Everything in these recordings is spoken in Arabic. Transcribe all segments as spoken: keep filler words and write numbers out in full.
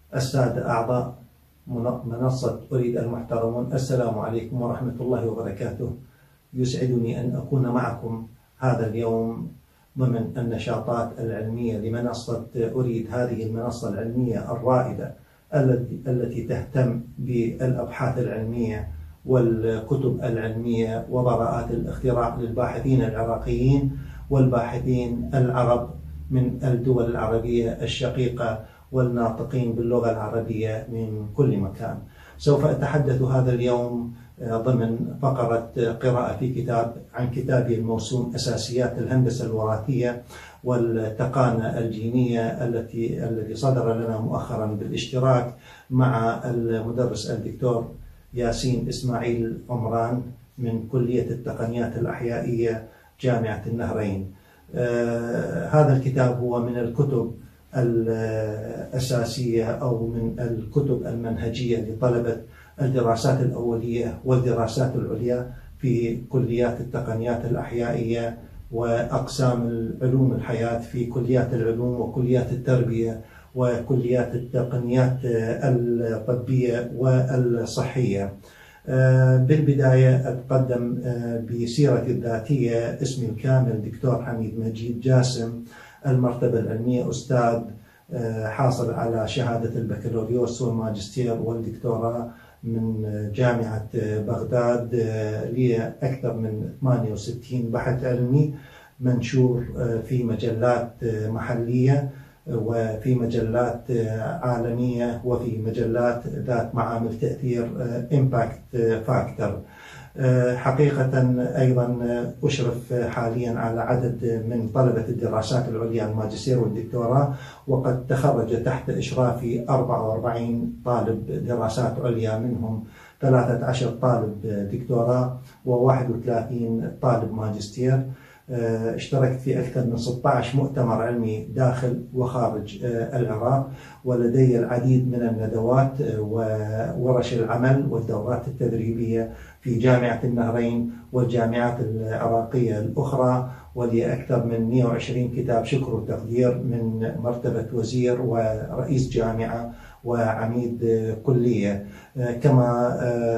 السادة أعضاء منصة أريد المحترمون، السلام عليكم ورحمة الله وبركاته. يسعدني أن أكون معكم هذا اليوم ضمن النشاطات العلمية لمنصة أريد، هذه المنصة العلمية الرائدة التي تهتم بالأبحاث العلمية والكتب العلمية وبراءات الاختراع للباحثين العراقيين والباحثين العرب من الدول العربية الشقيقة والناطقين باللغة العربية من كل مكان. سوف أتحدث هذا اليوم ضمن فقرة قراءة في كتاب عن كتابي الموسوم أساسيات الهندسة الوراثية والتقانة الجينية التي الذي صدر لنا مؤخرا بالاشتراك مع المدرس الدكتور ياسين إسماعيل عمران من كلية التقنيات الأحيائية جامعة النهرين. آه هذا الكتاب هو من الكتب الأساسية أو من الكتب المنهجية لطلبة الدراسات الأولية والدراسات العليا في كليات التقنيات الأحيائية وأقسام العلوم الحياة في كليات العلوم وكليات التربية وكليات التقنيات الطبية والصحية. بالبداية أتقدم بسيرتي الذاتية. اسمي الكامل دكتور حميد مجيد جاسم، المرتبة العلمية أستاذ، حاصل على شهادة البكالوريوس والماجستير والدكتوراه من جامعة بغداد. لي أكثر من ثمانية وستين بحث علمي منشور في مجلات محلية وفي مجلات عالمية وفي مجلات ذات معامل تأثير Impact Factor. حقيقة أيضا أشرف حاليا على عدد من طلبة الدراسات العليا الماجستير والدكتوراه، وقد تخرج تحت إشرافي أربعة وأربعين طالب دراسات عليا، منهم ثلاثة عشر طالب دكتوراه وواحد وثلاثين طالب ماجستير. اشتركت في أكثر من ستة عشر مؤتمر علمي داخل وخارج العراق، ولدي العديد من الندوات وورش العمل والدورات التدريبية في جامعة النهرين والجامعات العراقية الأخرى، ولي أكثر من مئة وعشرين كتاب شكر وتقدير من مرتبة وزير ورئيس جامعة وعميد كلية. كما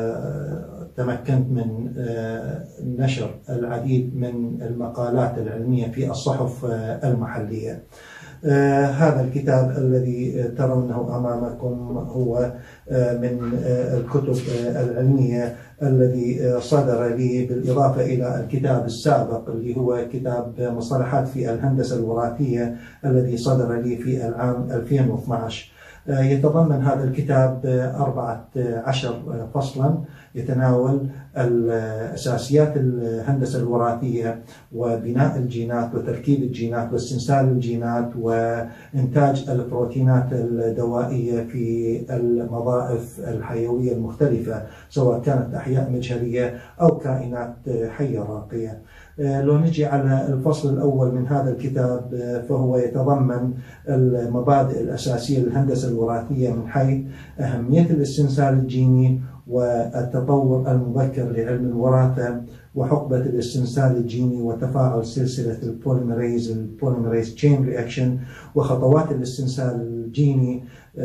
تمكنت من نشر العديد من المقالات العلمية في الصحف المحلية. هذا الكتاب الذي ترونه أمامكم هو من الكتب العلمية الذي صدر لي بالإضافة إلى الكتاب السابق اللي هو كتاب مصطلحات في الهندسة الوراثية الذي صدر لي في العام ألفين واثني عشر. يتضمن هذا الكتاب أربعة عشر فصلا يتناول أساسيات الهندسة الوراثية وبناء الجينات وتركيب الجينات واستنسال الجينات وإنتاج البروتينات الدوائية في الوظائف الحيوية المختلفة، سواء كانت أحياء مجهرية أو كائنات حية راقية. لو نجي على الفصل الأول من هذا الكتاب فهو يتضمن المبادئ الأساسية للهندسة الوراثية من حيث أهمية الاستنسال الجيني والتطور المبكر لعلم الوراثة وحقبة الاستنسال الجيني وتفاعل سلسلة البوليميريز البوليميريز تشين رياكشن وخطوات الاستنسال الجيني،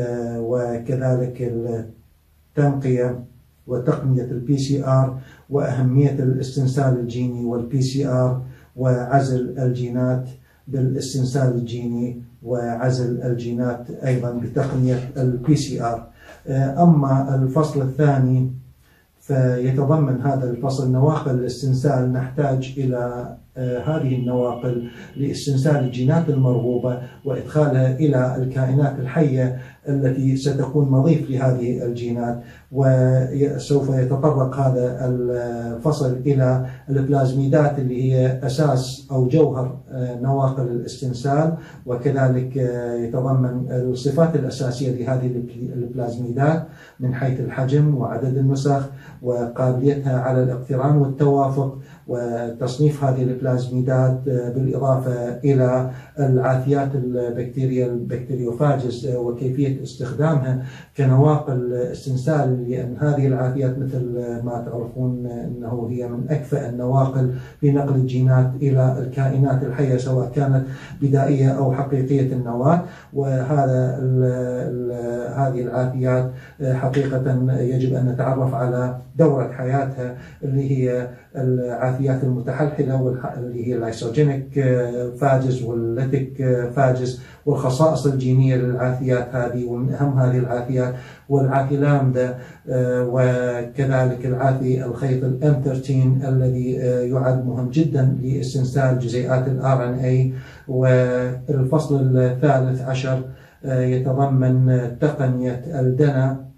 وكذلك التنقية وتقنية البي سي آر وأهمية الاستنسال الجيني والبي سي آر وعزل الجينات بالاستنسال الجيني وعزل الجينات أيضا بتقنية البي سي آر. أما الفصل الثاني فيتضمن هذا الفصل نواقل الاستنسال. نحتاج إلى هذه النواقل لاستنسال الجينات المرغوبة وإدخالها إلى الكائنات الحية التي ستكون مضيف لهذه الجينات، وسوف يتطرق هذا الفصل إلى البلازميدات اللي هي أساس أو جوهر نواقل الاستنسال، وكذلك يتضمن الصفات الأساسية لهذه البلازميدات من حيث الحجم وعدد النسخ وقابليتها على الاقتران والتوافق وتصنيف هذه البلازميدات، بالإضافة إلى العافيات البكتيريا البكتيريوفاجز وكيفية استخدامها كنواقل استنسال، لأن هذه العافيات مثل ما تعرفون أنه هي من أكفأ النواقل في نقل الجينات إلى الكائنات الحية سواء كانت بدائية أو حقيقية النواة. وهذا ال ال هذه العافيات حقيقة يجب أن نتعرف على دورة حياتها اللي هي العافيات المتحلحلة اللي هي اللايسوجينيك فاجز والليتيك فاجز، والخصائص الجينية للعافيات هذه. ومن أهم هذه العافيات والعافي لامدا، وكذلك العافي الخيط الام ثلاثة عشر الذي يعد مهم جدا لاستنسال جزيئات الار ان اي. والفصل الثالث عشر يتضمن تقنية الدنا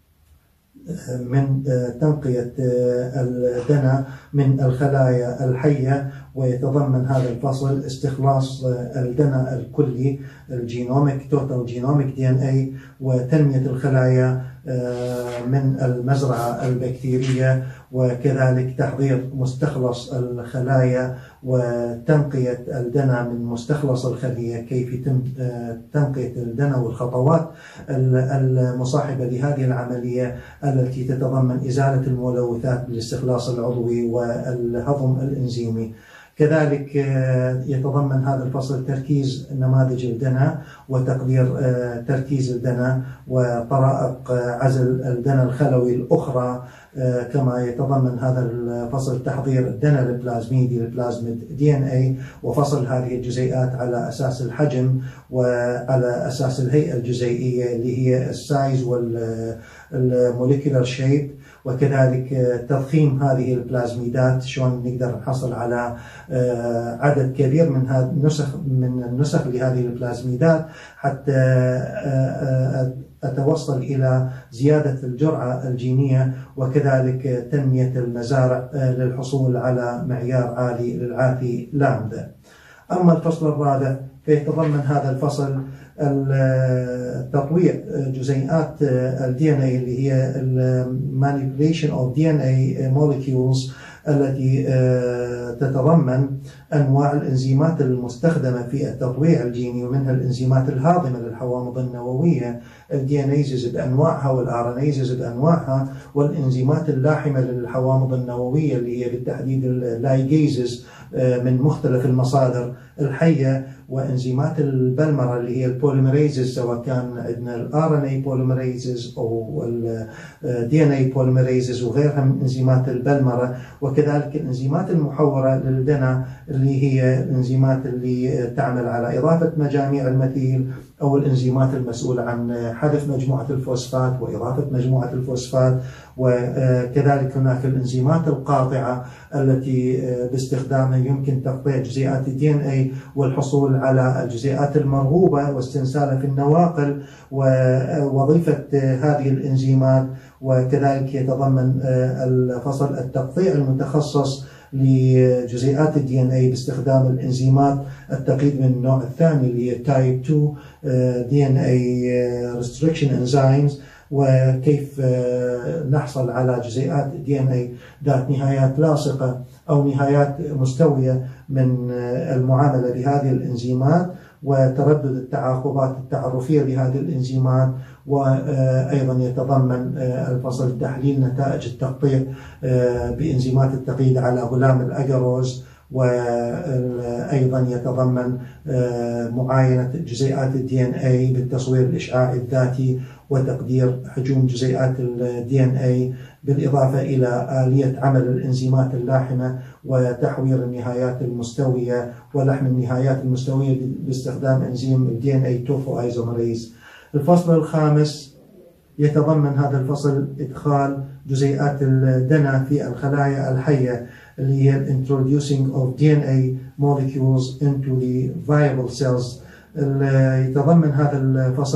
من تنقية الدنا من الخلايا الحية، ويتضمن هذا الفصل استخلاص الدنا الكلي الجينوميك توتال جينوميك دي ان اي، وتنمية الخلايا من المزرعة البكتيرية، وكذلك تحضير مستخلص الخلايا وتنقية الدنا من مستخلص الخلية، كيف يتم تنقية الدنا والخطوات المصاحبة لهذه العملية التي تتضمن إزالة الملوثات بالاستخلاص العضوي والهضم الإنزيمي. كذلك يتضمن هذا الفصل تركيز نماذج الدنا وتقدير تركيز الدنا وطرائق عزل الدنا الخلوي الأخرى، كما يتضمن هذا الفصل تحضير الدنا البلازميدي البلازميد دي ان اي، وفصل هذه الجزيئات على أساس الحجم وعلى أساس الهيئة الجزيئية اللي هي السايز والموليكولار شيب، وكذلك تضخيم هذه البلازميدات شلون نقدر نحصل على عدد كبير من هذه النسخ من النسخ لهذه البلازميدات حتى أتوصل إلى زيادة الجرعة الجينية، وكذلك تنمية المزارع للحصول على معيار عالي للعافي لامدا. أما الفصل الرابع فيتضمن هذا الفصل تطويع جزيئات الدي ان اي اللي هي manipulation of دي ان اي molecules التي تتضمن أنواع الإنزيمات المستخدمة في التطويع الجيني، ومنها الإنزيمات الهاضمة للحوامض النووية الدي ان ايز بأنواعها والار ان ايز بأنواعها، والإنزيمات اللاحمة للحوامض النووية اللي هي بالتحديد اللايجيزز من مختلف المصادر الحية، وإنزيمات البلمرة اللي هي البوليمريزز سواء كان عندنا الار ان اي بوليمريزز أو الدي ان اي بوليمريزز وغيرها من إنزيمات البلمرة، وكذلك الإنزيمات المحورة للدنا اللي هي الإنزيمات اللي تعمل على إضافة مجاميع المثيل أو الإنزيمات المسؤولة عن حذف مجموعة الفوسفات وإضافة مجموعة الفوسفات، وكذلك هناك الإنزيمات القاطعة التي باستخدامها يمكن تقطيع جزيئات الدي ان اي والحصول على الجزيئات المرغوبة واستنسالها في النواقل ووظيفة هذه الإنزيمات. وكذلك يتضمن الفصل التقطيع المتخصص لجزيئات الدي ان اي باستخدام الانزيمات التقييد من النوع الثاني اللي هي تايب اثنين دي ان اي restriction enzymes، وكيف نحصل على جزيئات الدي ان اي ذات نهايات لاصقة أو نهايات مستوية من المعاملة بهذه الإنزيمات وتردد التعاقبات التعرفية لهذه الإنزيمات. وأيضا يتضمن الفصل تحليل نتائج التقطيع بإنزيمات التقييد على غلام الأجروز، وأيضا يتضمن معاينة جزيئات الدي ان اي بالتصوير الإشعاعي الذاتي وتقدير حجوم جزيئات الدي ان اي، بالإضافة إلى آلية عمل الإنزيمات اللاحمة وتحوير النهايات المستوية ولحم النهايات المستوية باستخدام إنزيم الدي ان اي توفو ايزومريز. الفصل الخامس يتضمن هذا الفصل إدخال جزيئات الدنا في الخلايا الحية اللي هي introducing of دي ان اي molecules into the viable cells. يتضمن هذا الفصل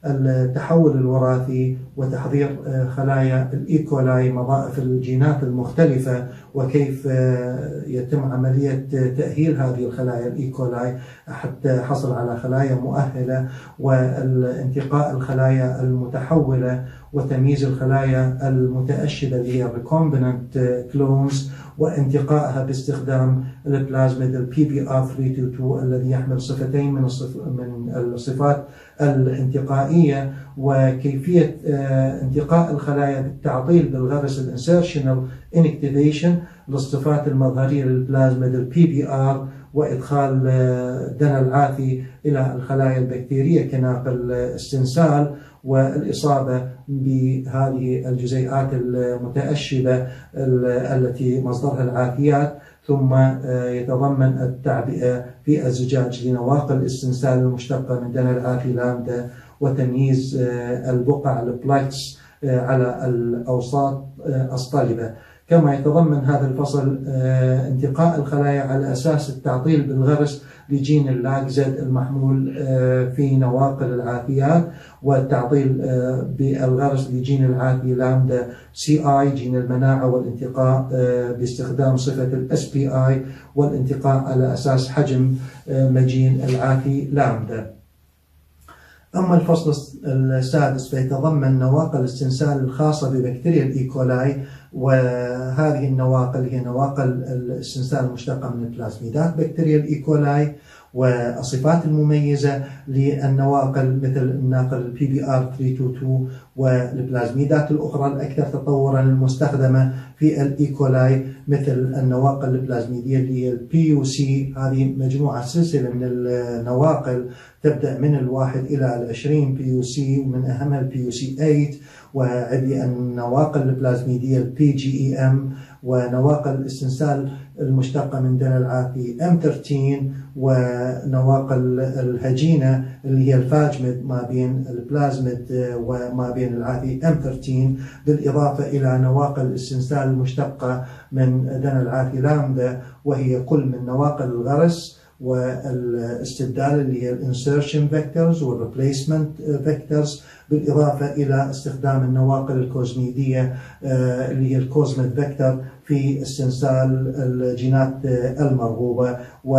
التحول الوراثي وتحضير خلايا الإيكولاي مضائف الجينات المختلفة، وكيف يتم عملية تأهيل هذه الخلايا الإيكولاي حتى حصل على خلايا مؤهلة، والانتقاء الخلايا المتحولة وتمييز الخلايا المتأشبة اللي هي recombinant كلونز وانتقائها باستخدام البلازميد البي بي آر ثلاثمئة واثنين وعشرين الذي يحمل صفتين من من الصفات الانتقائية، وكيفية انتقاء الخلايا بالتعطيل بالغرس الانسيرشنال انكتيفيشن للصفات المظهرية للبلازميد البي بي آر، وإدخال دنا العاثي إلى الخلايا البكتيرية كناقل استنسال، والإصابة بهذه الجزيئات المتأشبة التي مصدرها العاثيات، ثم يتضمن التعبئة في الزجاج لنواقل الاستنسال المشتقة من دنا العاثي لامدا، وتمييز البقع البلايتس على الأوساط الصلبة. كما يتضمن هذا الفصل انتقاء الخلايا على أساس التعطيل بالغرس لجين اللاكزد المحمول في نواقل العاثيات، والتعطيل بالغرس لجين العاثي لامدا سي اي جين المناعة، والانتقاء باستخدام صفة الاس بي اي، والانتقاء على أساس حجم مجين العاثي لامدا. أما الفصل السادس فيتضمن نواقل الاستنسال الخاصة ببكتيريا الإيكولاي، وهذه النواقل هي نواقل الاستنسال المشتقة من البلازميدات بكتيريا الإيكولاي، والصفات المميزة للنواقل مثل الناقل البي بي آر ثلاثمئة واثنين وعشرين والبلازميدات الأخرى الأكثر تطورا المستخدمة في الإيكولاي مثل النواقل البلازميدية اللي هي البي يو سي. هذه مجموعة سلسلة من النواقل تبدأ من الواحد إلى العشرين بي يو سي، ومن أهمها البي يو سي ثمانية، وعندي النواقل البلازميدية البي جي اي ام، ونواقل الاستنسال المشتقة من دنا العاثي ام ثلاثة عشر، ونواقل الهجينة اللي هي الفاجمد ما بين البلازميد وما بين العاثي ام ثلاثة عشر، بالإضافة إلى نواقل الاستنسال المشتقة من دنا العاثي لامدا، وهي كل من نواقل الغرس والاستبدال اللي هي الانسيرشن فيكتورز والريبليسمنت فيكتورز، بالإضافة إلى استخدام النواقل الكوزميدية اللي هي الكوزميد فيكتور في استنسال الجينات المرغوبة،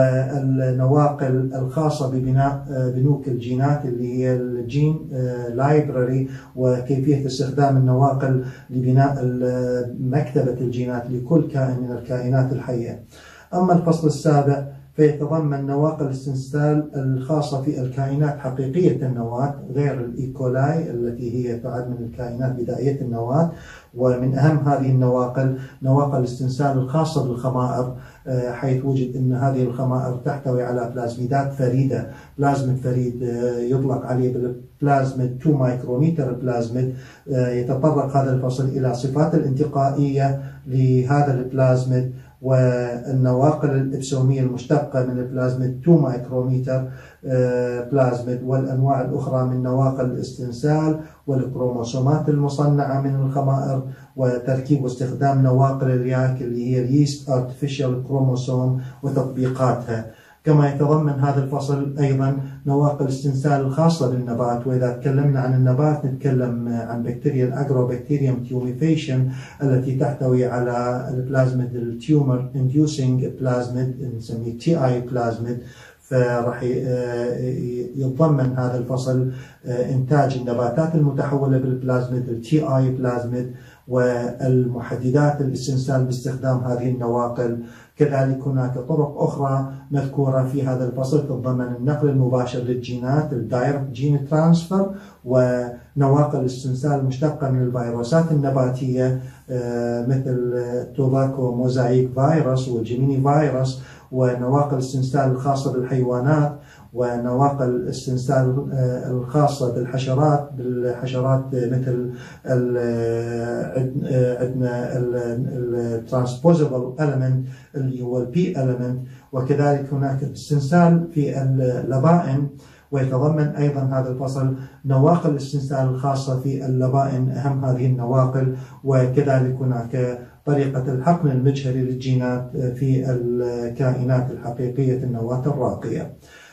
والنواقل الخاصة ببناء بنوك الجينات اللي هي الجين لايبراري، وكيفية استخدام النواقل لبناء مكتبة الجينات لكل كائن من الكائنات الحية. أما الفصل السابع فيتضمن نواقل الاستنسال الخاصة في الكائنات حقيقية النواة غير الإيكولاي التي هي تعد من الكائنات بدائية النواة، ومن أهم هذه النواقل نواقل الاستنسال الخاصة بالخمائر، حيث وجد أن هذه الخمائر تحتوي على بلازميدات فريدة. بلازميد فريد يطلق عليه بالبلازميد اثنين مايكروميتر بلازميد. يتطرق هذا الفصل إلى صفات الانتقائية لهذا البلازميد، والنواقل الإبسومية المشتقة من البلازميد اثنين مايكروميتر بلازميد، والأنواع الأخرى من نواقل الاستنسال، والكروموسومات المصنعة من الخمائر، وتركيب واستخدام نواقل الياك اللي هي اليست artificial كروموسوم وتطبيقاتها. كما يتضمن هذا الفصل أيضا نواقل الاستنسال الخاصة بالنبات، وإذا تكلمنا عن النبات نتكلم عن بكتيريا الأجروبكتيريوم تيوميفيشن التي تحتوي على البلازميد التيومر انديوسينج بلازميد نسميه تي اي بلازميد. فراح يتضمن هذا الفصل إنتاج النباتات المتحولة بالبلازميد التي اي بلازميد، والمحددات الاستنسال باستخدام هذه النواقل. كذلك هناك طرق أخرى مذكورة في هذا الفصل تتضمن النقل المباشر للجينات الدايركت جين ترانسفير، ونواقل الاستنسال المشتقة من الفيروسات النباتية مثل توباكو موزايك فيروس والجيميني فيروس، ونواقل الاستنسال الخاصة بالحيوانات، ونواقل الاستنسال الخاصة بالحشرات بالحشرات مثل عندنا الترانسبوزبل إليمنت اللي هو البي إليمنت، وكذلك هناك استنسال في اللبائن، ويتضمن أيضا هذا الفصل نواقل الاستنسال الخاصة في اللبائن أهم هذه النواقل، وكذلك هناك طريقة الحقن المجهري للجينات في الكائنات الحقيقية النواة الراقية.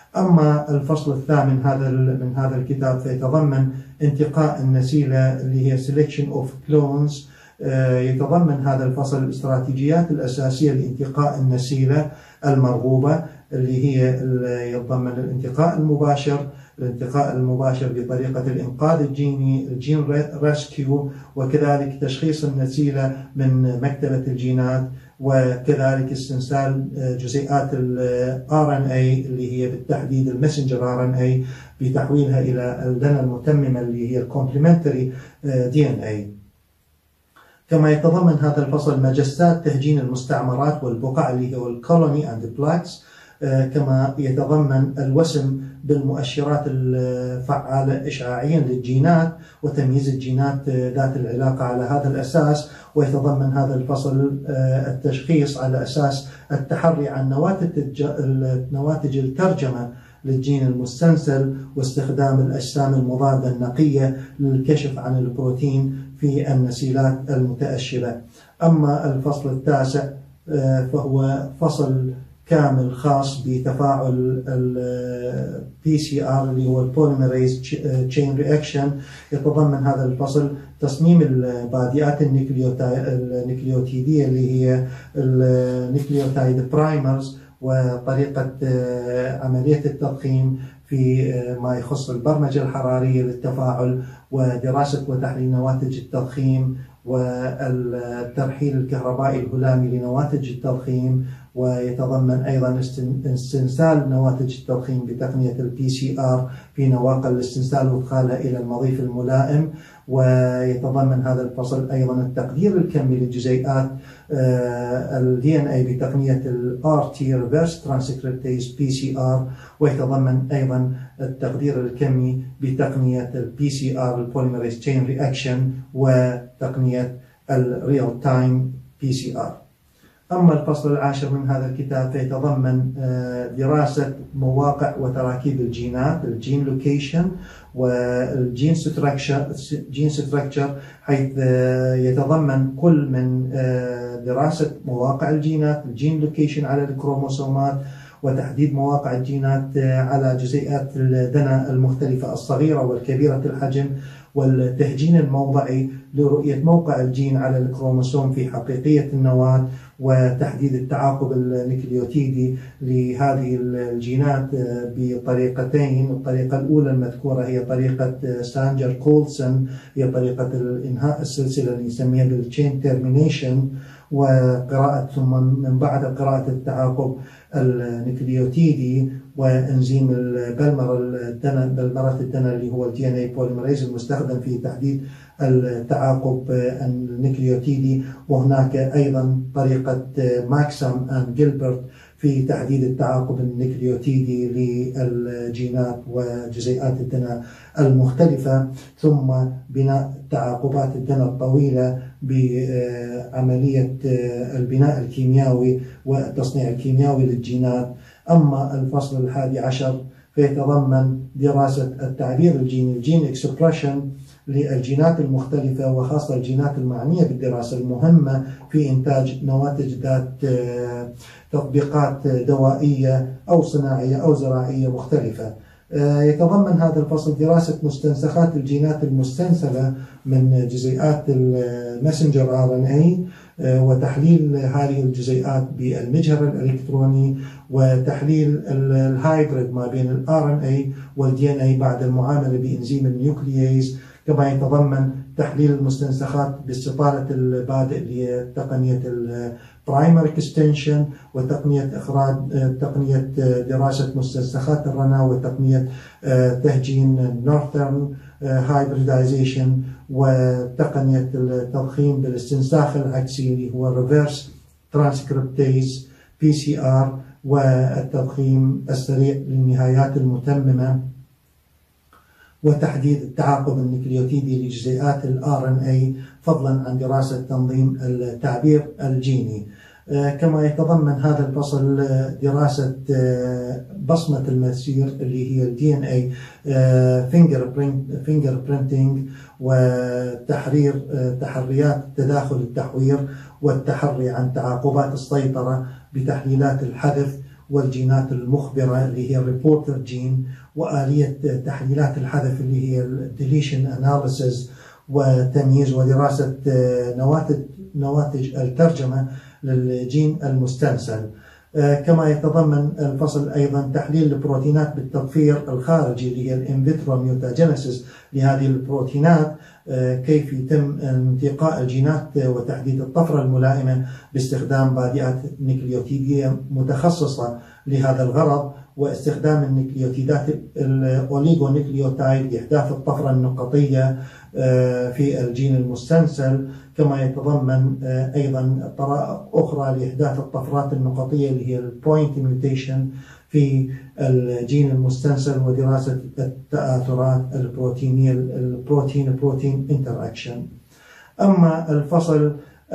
أما الفصل الثامن هذا من هذا الكتاب فيتضمن انتقاء النسيلة اللي هي selection of clones. يتضمن هذا الفصل الاستراتيجيات الأساسية لانتقاء النسيلة المرغوبة، اللي هي يتضمن الانتقاء المباشر، الانتقاء المباشر بطريقة الإنقاذ الجيني الجين ريسكيو، وكذلك تشخيص النسيلة من مكتبة الجينات، وكذلك استنسال جزيئات ال آر إن إيه اللي هي بالتحديد المسنجر آر إن إيه بتحويلها إلى الدنا المتممة اللي هي الكومبلمنتري دي إن إيه. كما يتضمن هذا الفصل مجسات تهجين المستعمرات والبقع اللي هو الكولوني اند بلاكس، كما يتضمن الوسم بالمؤشرات الفعالة إشعاعيا للجينات وتمييز الجينات ذات العلاقة على هذا الأساس. ويتضمن هذا الفصل التشخيص على أساس التحري عن نواتج نواتج الترجمة للجين المستنسل واستخدام الأجسام المضادة النقية للكشف عن البروتين في النسيلات المتأشبة. أما الفصل التاسع فهو فصل كامل خاص بتفاعل ال بي سي آر اللي هو Polymerase Chain Reaction. يتضمن هذا الفصل تصميم البادئات النيكليوتيدية اللي هي النيكليوتايد برايمرز، وطريقة عملية التضخيم في ما يخص البرمجة الحرارية للتفاعل، ودراسة وتحليل نواتج التضخيم، والترحيل الكهربائي الهلامي لنواتج التضخيم. ويتضمن أيضا استنسال نواتج التضخيم بتقنية ال بي سي آر في نواقل الاستنسال وإدخالها إلى المضيف الملائم. ويتضمن هذا الفصل أيضا التقدير الكمي للجزيئات ال دي إن إيه بتقنية ال آر تي Reverse Transcriptase بي سي آر. ويتضمن أيضا التقدير الكمي بتقنية ال بي سي آر Polymerase Chain Reaction وتقنية ال Real Time بي سي آر. أما الفصل العاشر من هذا الكتاب فيتضمن دراسة مواقع وتراكيب الجينات الجين لوكيشن والجين ستراكشر جين ستراكشر حيث يتضمن كل من دراسة مواقع الجينات الجين لوكيشن على الكروموسومات، وتحديد مواقع الجينات على جزيئات الدنا المختلفة الصغيرة والكبيرة الحجم، والتهجين الموضعي لرؤية موقع الجين على الكروموسوم في حقيقية النواة، وتحديد التعاقب النيكليوتيدي لهذه الجينات بطريقتين. الطريقة الأولى المذكورة هي طريقة سانجر كولسون، هي طريقة إنهاء السلسلة اللي نسميها بالتشين تيرمينيشن، وقراءة ثم من بعد قراءة التعاقب النيكليوتيدي وانزيم البلمر الدنا بلمرة الدنا اللي هو الدي ان اي بوليمريز المستخدم في تحديد التعاقب النيكليوتيدي. وهناك ايضا طريقة ماكسام اند جيلبرت في تحديد التعاقب النيكليوتيدي للجينات وجزيئات الدنا المختلفة، ثم بناء تعاقبات الدنا الطويلة بعملية البناء الكيميائي والتصنيع الكيميائي للجينات. أما الفصل الحادي عشر فيتضمن دراسة التعبير الجيني الجين اكسبريشن للجينات المختلفة، وخاصة الجينات المعنية بالدراسة المهمة في إنتاج نواتج ذات تطبيقات دوائية أو صناعية أو زراعية مختلفة. يتضمن هذا الفصل دراسة مستنسخات الجينات المستنسلة من جزيئات المسنجر آر إن إيه وتحليل هذه الجزيئات بالمجهر الإلكتروني، وتحليل الهايبريد ما بين ال آر إن إيه وال دي إن إيه بعد المعاملة بإنزيم النيوكلييز. كما يتضمن تحليل المستنسخات باستطالة البادئ لتقنية البرايمر اكستنشن، وتقنية إخراج تقنية دراسة مستنسخات الرنا، وتقنية تهجين نورثرن هايبريدايزيشن، وتقنية التضخيم بالاستنساخ العكسي اللي هو ريفيرس ترانسكريبتيز بي سي آر، والتضخيم السريع للنهايات المتممة، وتحديد التعاقب النيكليوتيدي لجزيئات ال آر إن إيه، فضلا عن دراسة تنظيم التعبير الجيني. كما يتضمن هذا الفصل دراسة بصمة المسير اللي هي ال دي إن إيه فينجر برينتينج، وتحرير تحريات تداخل التحوير والتحري عن تعاقبات السيطرة بتحليلات الحذف، والجينات المخبرة اللي هي الريبورتر جين، وآلية تحليلات الحذف اللي هي الديليشن أناليسيس، وتمييز ودراسة نواتج نواتج الترجمة للجين المستنسل. كما يتضمن الفصل أيضا تحليل البروتينات بالتطفير الخارجي اللي هي الانفيترو ميوتاجينيسيس لهذه البروتينات، كيف يتم انتقاء الجينات وتحديد الطفرة الملائمة باستخدام بادئات نيكليوتيدية متخصصة لهذا الغرض، واستخدام النيكليوتيدات الأوليغونيكليوتايد لإحداث الطفرة النقطية في الجين المستنسل. كما يتضمن أيضا طرائق أخرى لإحداث الطفرات النقطية اللي هي البوينت ميوتيشن في الجين المستنسل، ودراسة التآثرات البروتينية البروتين بروتين انتراكشن. أما الفصل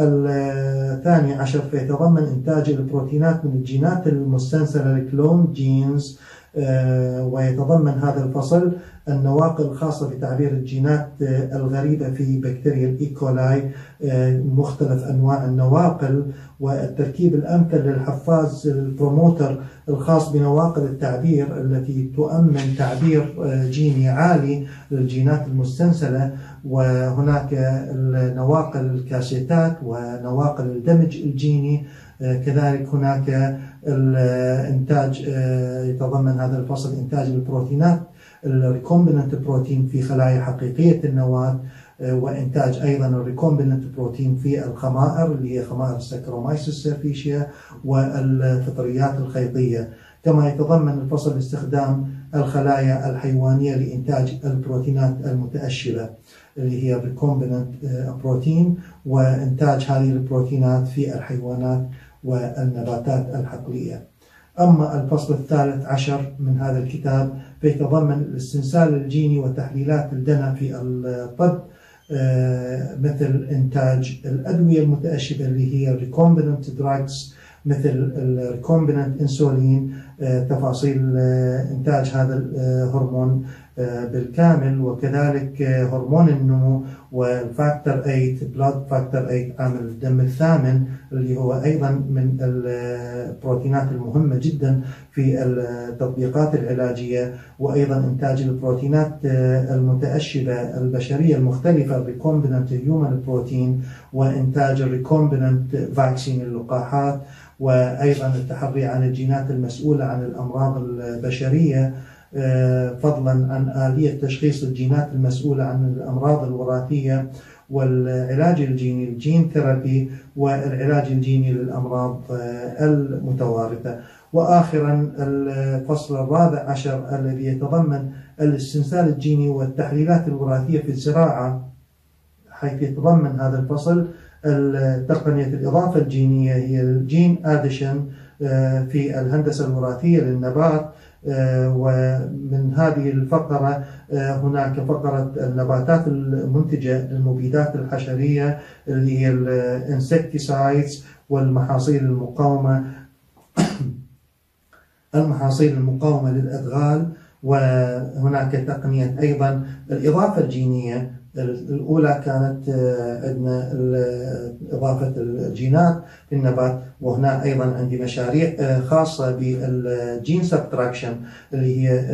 الثاني عشر فيتضمن إنتاج البروتينات من الجينات المستنسلة الكلون جينز، ويتضمن هذا الفصل النواقل الخاصة بتعبير الجينات الغريبة في بكتيريا الإيكولاي، مختلف أنواع النواقل، والتركيب الأمثل للحفاز البروموتر الخاص بنواقل التعبير التي تؤمن تعبير جيني عالي للجينات المستنسلة. وهناك النواقل الكاسيتات ونواقل الدمج الجيني. كذلك هناك الإنتاج، يتضمن هذا الفصل إنتاج البروتينات الريكومبيننت بروتين في خلايا حقيقية النواة، وإنتاج أيضا الريكومبيننت بروتين في الخمائر اللي هي خمائر السكرومايسيس سيرفيشيا والفطريات الخيطية. كما يتضمن الفصل استخدام الخلايا الحيوانية لإنتاج البروتينات المتأشبة اللي هي الريكومبيننت بروتين، وإنتاج هذه البروتينات في الحيوانات والنباتات الحقلية. أما الفصل الثالث عشر من هذا الكتاب فيتضمن الاستنسال الجيني وتحليلات الدنا في الطب، مثل إنتاج الأدوية المتأشبة اللي هي recombinant drugs مثل الريكومبيننت انسولين، تفاصيل إنتاج هذا الهرمون بالكامل، وكذلك هرمون النمو والفاكتور ثمانية بلاد فاكتور ثمانية عامل الدم الثامن اللي هو أيضا من البروتينات المهمة جدا في التطبيقات العلاجية، وأيضا إنتاج البروتينات المتأشبة البشرية المختلفة الريكومبيننت هيومن بروتين، وإنتاج الريكومبيننت فاكسين اللقاحات، وأيضا التحري عن الجينات المسؤولة عن الأمراض البشرية، فضلا عن آلية تشخيص الجينات المسؤولة عن الأمراض الوراثية، والعلاج الجيني الجين ثيرابي، والعلاج الجيني للأمراض المتوارثة. وآخرا الفصل الرابع عشر الذي يتضمن الاستنسال الجيني والتحليلات الوراثية في الزراعة، حيث يتضمن هذا الفصل تقنية الإضافة الجينية هي الجين آديشن في الهندسة الوراثية للنبات. ومن هذه الفقرة هناك فقرة النباتات المنتجة للمبيدات الحشرية اللي هي الانسكتيسايدز والمحاصيل المقاومة المحاصيل المقاومة للأدغال. وهناك تقنية أيضا الإضافة الجينية، الأولى كانت عندنا إضافة الجينات في النبات، وهنا أيضا عندي مشاريع خاصة بالجين سبتراكشن اللي هي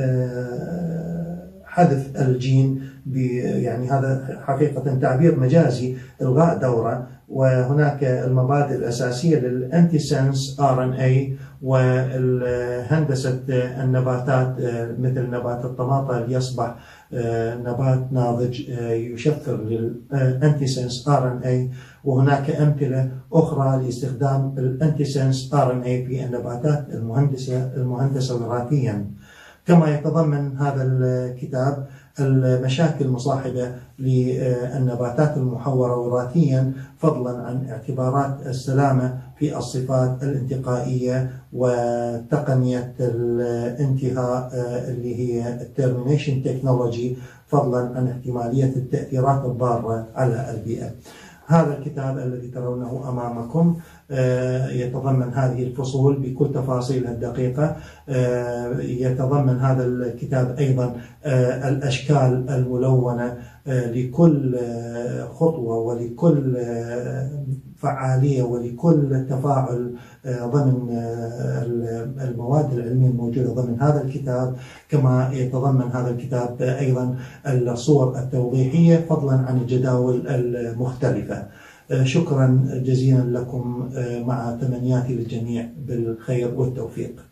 حذف الجين، يعني هذا حقيقة تعبير مجازي، إلغاء دورة. وهناك المبادئ الأساسية للأنتي سنس آر إن إيه، والهندسة النباتات مثل نبات الطماطة ليصبح نبات ناضج يشفر للأنتيسنس آر إن إيه. وهناك أمثلة أخرى لاستخدام الأنتيسنس آر إن إيه في النباتات المهندسة المهندسة وراثيا. كما يتضمن هذا الكتاب المشاكل المصاحبة للنباتات المحورة وراثيا، فضلا عن اعتبارات السلامة في الصفات الانتقائية وتقنية الانتهاء اللي هي التيرمينيشن تكنولوجي، فضلا عن احتمالية التأثيرات الضارة على البيئة. هذا الكتاب الذي ترونه أمامكم يتضمن هذه الفصول بكل تفاصيلها الدقيقة. يتضمن هذا الكتاب أيضا الأشكال الملونة لكل خطوة ولكل فعالية ولكل تفاعل ضمن المواد العلمية الموجودة ضمن هذا الكتاب. كما يتضمن هذا الكتاب أيضا الصور التوضيحية فضلا عن الجداول المختلفة. شكرا جزيلا لكم، مع تمنياتي للجميع بالخير والتوفيق.